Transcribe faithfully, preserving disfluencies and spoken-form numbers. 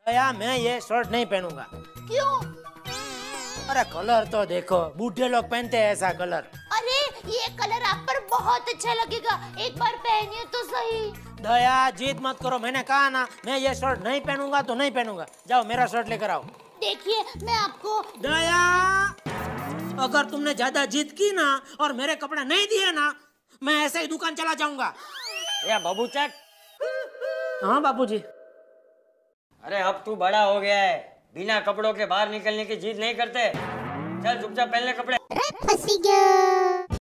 दया मैं ये शर्ट नहीं पहनूंगा। क्यों? अरे कलर तो देखो, बूढ़े लोग पहनते हैं ऐसा कलर। अरे ये कलर आप पर बहुत अच्छा लगेगा, एक बार पहनिए तो सही। दया जिद मत करो, मैंने कहा ना मैं ये शर्ट नहीं पहनूंगा तो नहीं पहनूंगा। जाओ मेरा शर्ट लेकर आओ। देखिए मैं आपको। दया अगर तुमने ज्यादा जिद की ना और मेरे कपड़े नहीं दिए ना, मैं ऐसे ही दुकान चला जाऊंगा। या बाबू चक। हाँ बापूजी। अरे अब तू बड़ा हो गया है, बिना कपड़ों के बाहर निकलने की जिद नहीं करते। चल चुपचाप पहन ले कपड़े। फंसी गया।